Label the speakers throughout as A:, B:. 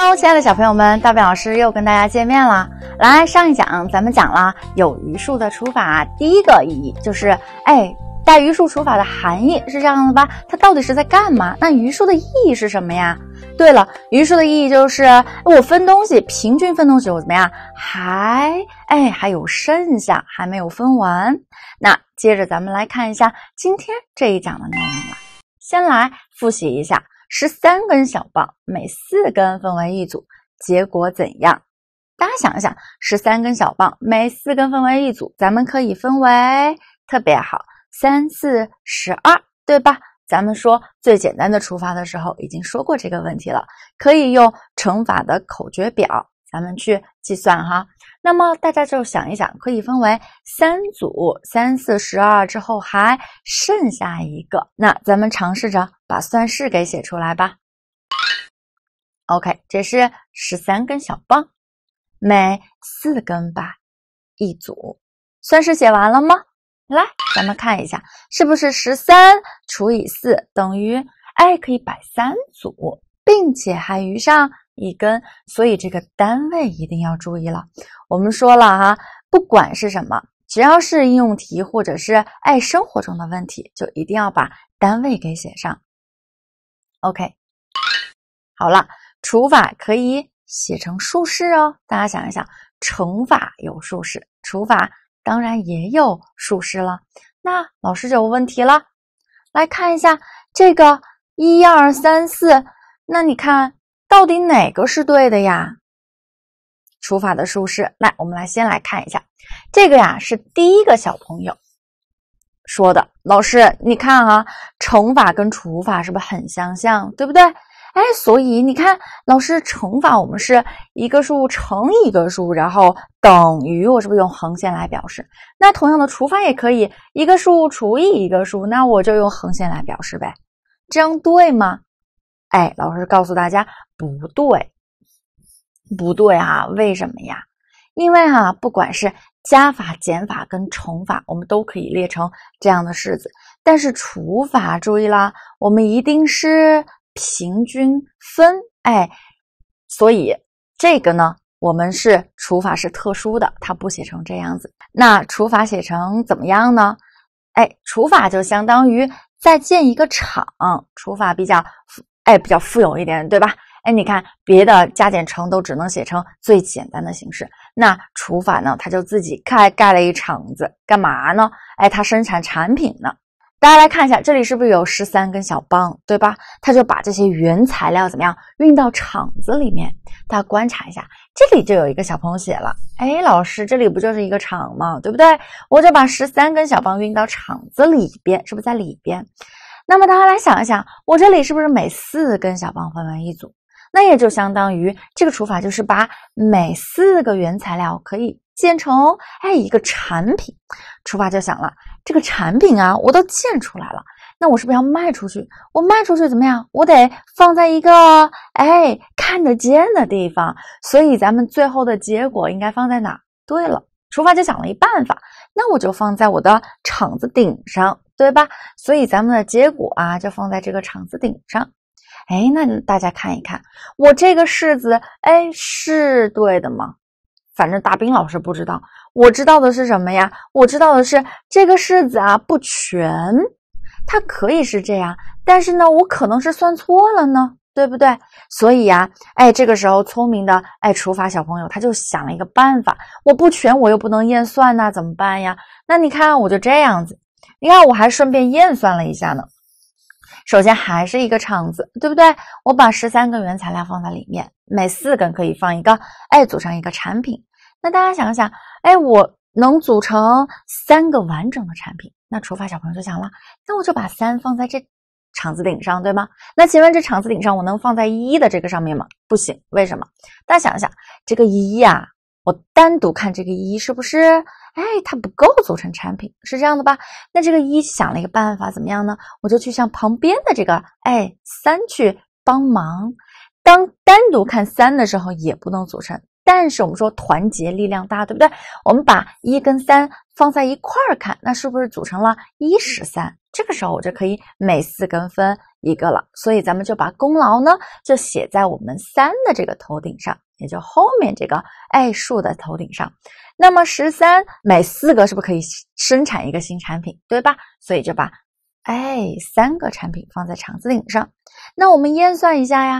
A: Hello， 亲爱的小朋友们，大笨老师又跟大家见面了。来，上一讲咱们讲了有余数的除法，第一个意义就是带余数除法的含义是这样的吧？它到底是在干嘛？那余数的意义是什么呀？对了，余数的意义就是我分东西，平均分东西，我怎么样？还有剩下，还没有分完。那接着咱们来看一下今天这一讲的内容了。先来复习一下13根小棒，每4根分为一组，结果怎样？大家想一想，13根小棒，每4根分为一组，咱们可以分为特别好3、4、12，对吧？咱们说最简单的除法的时候已经说过这个问题了，可以用乘法的口诀表咱们去计算哈。那么大家就想一想，可以分为3组，3、4、12之后还剩下一个，那咱们尝试着把算式给写出来吧。OK， 这是13根小棒，每4根吧一组。算式写完了吗？来，咱们看一下，是不是13除以4等于可以摆3组，并且还余上一根，所以这个单位一定要注意了。我们说了哈，不管是什么，只要是应用题或者是生活中的问题，就一定要把单位给写上。OK， 好了，除法可以写成数式哦。大家想一想，乘法有数式，除法当然也有数式了。那老师就有问题了，来看一下这个1、2、3、4，那你看到底哪个是对的呀？除法的数式，来，我们先来看一下，这个呀是第一个小朋友说的。老师，你看啊，乘法跟除法是不是很相像，对不对？所以你看，老师乘法我们是一个数乘一个数，然后等于，我是不是用横线来表示？那同样的除法也可以，一个数除以一个数，那我就用横线来表示呗。这样对吗？老师告诉大家不对。不对啊，为什么呀？因为不管是加法、减法跟乘法，我们都可以列成这样的式子，但是除法注意啦，我们一定是平均分，所以这个呢，我们是除法是特殊的，它不写成这样子。那除法写成怎么样呢？除法就相当于再建一个场，除法比较富有一点，对吧？你看别的加减乘都只能写成最简单的形式，那除法呢，它就自己盖了一场子，干嘛呢？它生产产品呢。大家来看一下，这里是不是有13根小棒，对吧？它就把这些原材料怎么样运到厂子里面。大家观察一下，这里就有一个小朋友写了，老师，这里不就是一个厂吗？对不对？我就把13根小棒运到厂子里边，是不是在里边？那么大家来想一想，我这里是不是每4根小棒分为一组？那也就相当于这个除法就是把每4个原材料可以建成一个产品。除法就想了，这个产品啊我都建出来了，那我是不是要卖出去？我卖出去怎么样？我得放在一个看得见的地方，所以咱们最后的结果应该放在哪？对了，除法就想了一办法，那我就放在我的厂子顶上，对吧？所以咱们的结果啊就放在这个厂子顶上。那大家看一看，我这个式子是对的吗？反正大兵老师不知道，我知道的是什么呀？我知道的是这个式子啊不全，它可以是这样，但是呢我可能是算错了呢，对不对？所以啊这个时候聪明的除法小朋友他就想了一个办法，我不全我又不能验算那怎么办呀？那你看我就这样子，你看我还顺便验算了一下呢。首先还是一个厂子，对不对？我把13个原材料放在里面，每4根可以放一个，组成一个产品。那大家想想，我能组成3个完整的产品，那除法小朋友就想了，那我就把3放在这厂子顶上，对吗？那请问这厂子顶上我能放在1的这个上面吗？不行，为什么？大家想一想，这个1呀，我单独看这个1是不是它不够组成产品，是这样的吧？那这个1想了一个办法，怎么样呢？我就去向旁边的这个3去帮忙。当单独看3的时候也不能组成， 但是我们说团结力量大，对不对？我们把1跟3放在一块儿看，那是不是组成了113？这个时候我就可以每4根分1个了，所以咱们就把功劳呢就写在我们3的这个头顶上，也就后面这个数的头顶上。那么13每4个是不是可以生产一个新产品，对吧？所以就把3个产品放在肠子顶上。那我们验算一下呀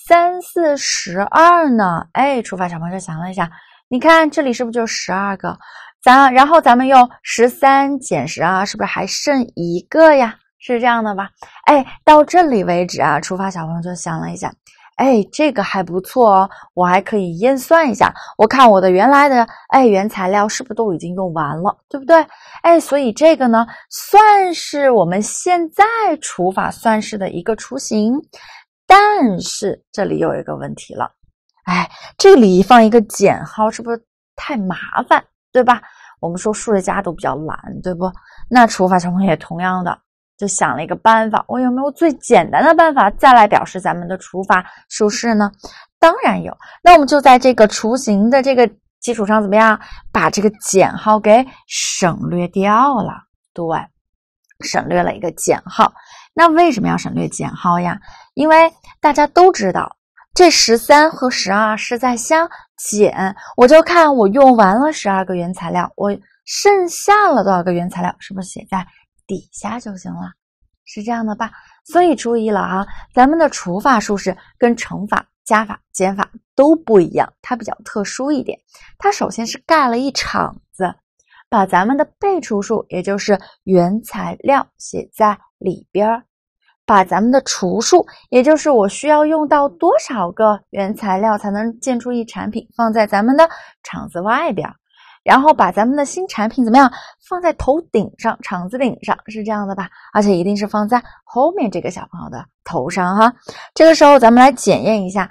A: ，3、4、12呢？除法小朋友就想了一下，你看这里是不是就12个？然后咱们用13减12，是不是还剩1个呀？是这样的吧？到这里为止啊，除法小朋友就想了一下，这个还不错哦，我还可以验算一下，我看我的原来的原材料是不是都已经用完了，对不对？所以这个呢，算是我们现在除法算式的一个雏形。但是这里有一个问题了，这里放一个减号是不是太麻烦，对吧？我们说数学家都比较懒，对不？那除法小朋友也同样的就想了一个办法，我有没有最简单的办法再来表示咱们的除法数式呢？当然有，那我们就在这个雏形的这个基础上怎么样，把这个减号给省略掉了。对，省略了一个减号。那为什么要省略减号呀？因为大家都知道这13和12是在相减，我就看我用完了12个原材料，我剩下了多少个原材料，是不是写在底下就行了？是这样的吧？所以注意了啊，咱们的除法数式跟乘法、加法、减法都不一样，它比较特殊一点。它首先是盖了一场子，把咱们的被除数，也就是原材料写在里边，把咱们的除数，也就是我需要用到多少个原材料才能建出一产品，放在咱们的场子外边，然后把咱们的新产品怎么样放在头顶上，场子顶上，是这样的吧？而且一定是放在后面这个小朋友的头上哈。这个时候咱们来检验一下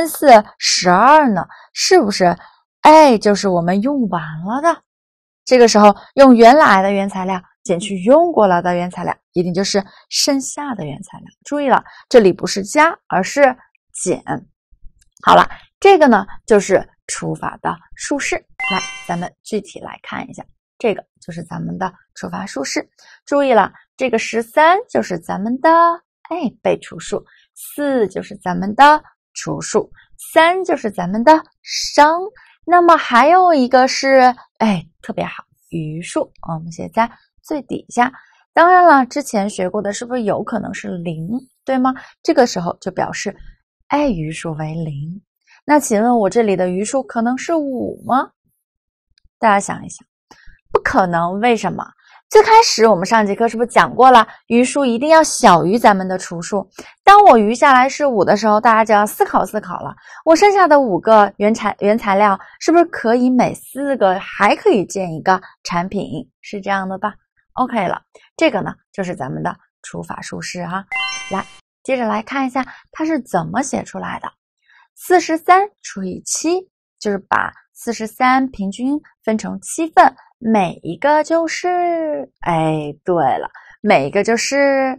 A: 3、4、12呢，是不是就是我们用完了的？这个时候用原来的原材料减去用过了的原材料，一定就是剩下的原材料。注意了，这里不是加，而是减。好了，这个呢就是除法的数式。来，咱们具体来看一下，这个就是咱们的除法数式。注意了，这个13就是咱们的被除数，4就是咱们的除数，3就是咱们的商。那么还有一个是特别好，余数，我们写在最底下。当然了，之前学过的是不是有可能是0，对吗？这个时候就表示余数为0。那请问我这里的余数可能是5吗？大家想一想，不可能，为什么？最开始我们上节课是不是讲过了，余数一定要小于咱们的除数。当我余下来是5的时候，大家就要思考了，我剩下的5个原材料是不是可以每4个还可以建一个产品，是这样的吧？ OK 了，这个呢就是咱们的除法数式哈。来，接着来看一下它是怎么写出来的。43除以7，就是把43平均分成7份，每一个就是对了，每一个就是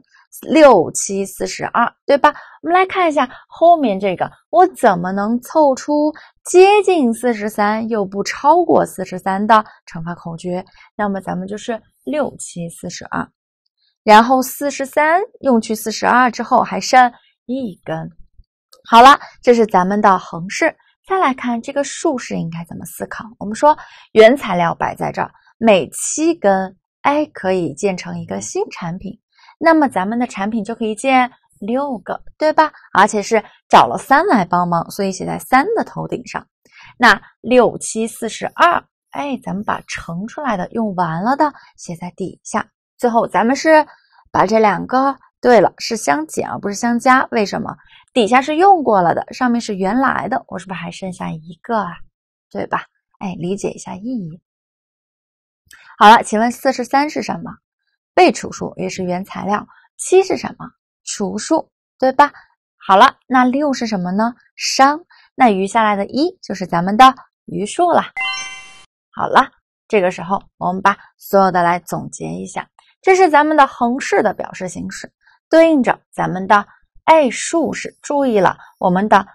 A: 6、7、42，对吧？我们来看一下后面这个，我怎么能凑出接近43又不超过43的乘法口诀？那么咱们就是6、7、42，然后43用去42之后还剩1根。好了，这是咱们的横式。再来看这个竖式应该怎么思考。我们说原材料摆在这儿，每7根可以建成一个新产品，那么咱们的产品就可以建6个，对吧？而且是找了3来帮忙，所以写在3的头顶上。那6、7、42，咱们把乘出来的用完了的写在底下。最后咱们是把这2个，对了，是相减而不是相加，为什么？底下是用过了的，上面是原来的，我是不是还剩下1个啊？对吧？理解一下意义。好了，请问43是什么？被除数，也是原材料。7是什么？除数，对吧？好了，那6是什么呢？商。那余下来的1就是咱们的余数了。好了，这个时候我们把所有的来总结一下，这是咱们的横式的表示形式，对应着咱们的竖式。注意了，我们的被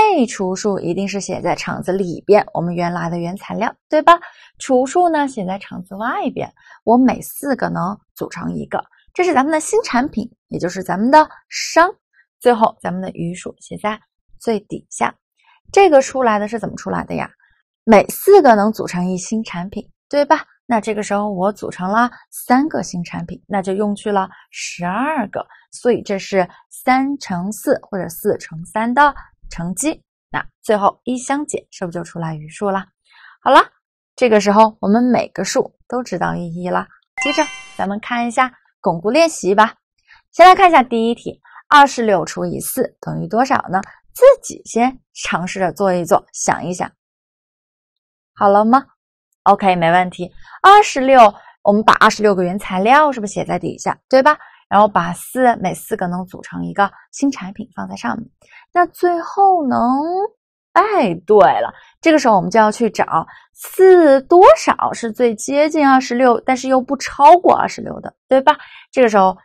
A: 除数一定是写在场子里边，我们原来的原材料，对吧？除数呢写在场子外边，我每4个呢组成一个，这是咱们的新产品，也就是咱们的商。最后咱们的余数写在最底下，这个出来的是怎么出来的呀？每4个能组成一新产品，对吧？那这个时候我组成了3个新产品，那就用去了12个，所以这是3乘4或者4乘3的乘积。那最后一相减，是不是就出来余数了？好了，这个时候我们每个数都知道意义了。接着咱们看一下巩固练习吧。先来看一下第一题，26除以4等于多少呢？自己先尝试着做一做，想一想。好了吗？ OK， 没问题。26，我们把26个原材料是不是写在底下，对吧？然后把每4个能组成一个新产品放在上面。那最后能，对了，这个时候我们就要去找4多少是最接近26，但是又不超过26的，对吧？这个时候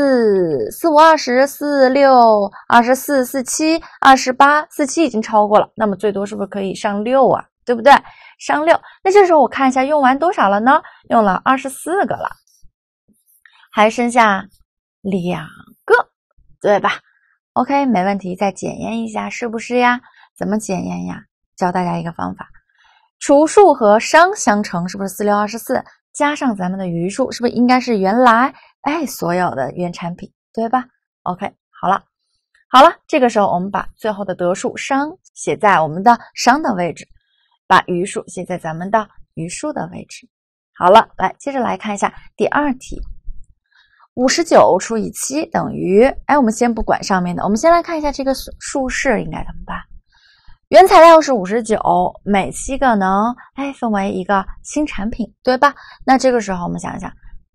A: 4、4、5、20、4、6、24、47、28、47已经超过了，那么最多是不是可以上6啊？对不对？上6，那这时候我看一下用完多少了呢？用了24个了，还剩下2个，对吧 ？OK， 没问题，再检验一下是不是呀？怎么检验呀？教大家一个方法，除数和商相乘是不是4、6、24？加上咱们的余数，是不是应该是原来所有的原产品，对吧 ？OK， 好了，这个时候我们把最后的得数商写在我们的商的位置。把余数写在咱们的余数的位置。好了，来接着来看一下第2题，59除以7等于，我们先不管上面的，我们先来看一下这个数式应该怎么办。原材料是59，每7个能分为一个新产品，对吧？那这个时候我们想一想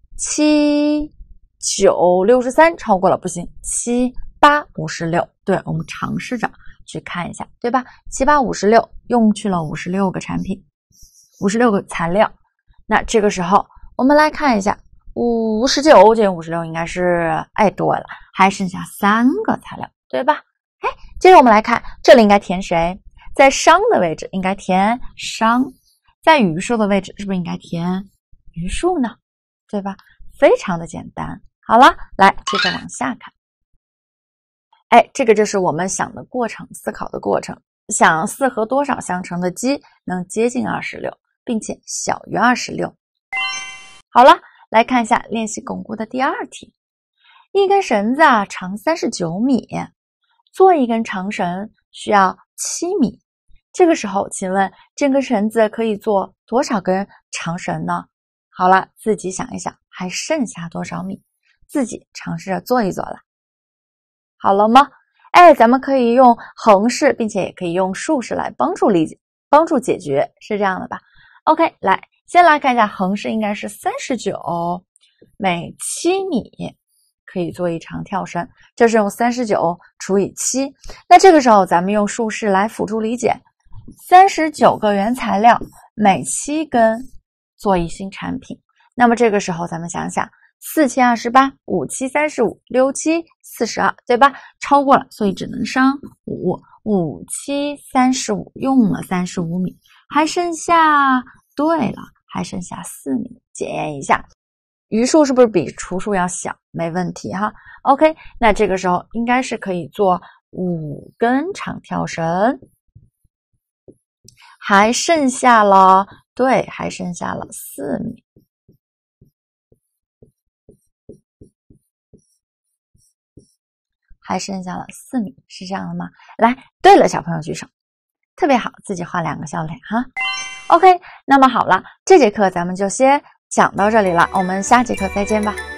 A: ，7、9、63超过了不行，7、8、56，对，我们尝试着去看一下，对吧？7、8、56用去了56个产品，56个材料。那这个时候我们来看一下，59减56应该是对了，还剩下3个材料，对吧？接着我们来看，这里应该填谁？在商的位置应该填商，在余数的位置是不是应该填余数呢？对吧？非常的简单。好了，来接着往下看。这个就是我们想的过程，思考的过程。想4和多少相乘的积能接近26，并且小于26。好了，来看一下练习巩固的第2题。一根绳子长39米，做一根长绳需要7米。这个时候，请问这根绳子可以做多少根长绳呢？好了，自己想一想，还剩下多少米？自己尝试着做一做了。好了吗？咱们可以用横式，并且也可以用竖式来帮助解决，是这样的吧 ？OK， 来，先来看一下横式，应该是39，每7米可以做一长跳绳，就是用39除以7。那这个时候咱们用竖式来辅助理解，39个原材料，每7根做一新产品。那么这个时候咱们想想，4、7、28， 5、7、35， 6、7、42，对吧？超过了，所以只能上5。5、7、35，用了35米，还剩下，对了，还剩下4米。检验一下，余数是不是比除数要小？没问题哈。OK， 那这个时候应该是可以做5根长跳绳，还剩下了，对，还剩下了4米。还剩下了4米，是这样的吗？来，对了，小朋友举手，特别好，自己画2个笑脸哈。OK， 那么好了，这节课咱们就先讲到这里了，我们下节课再见吧。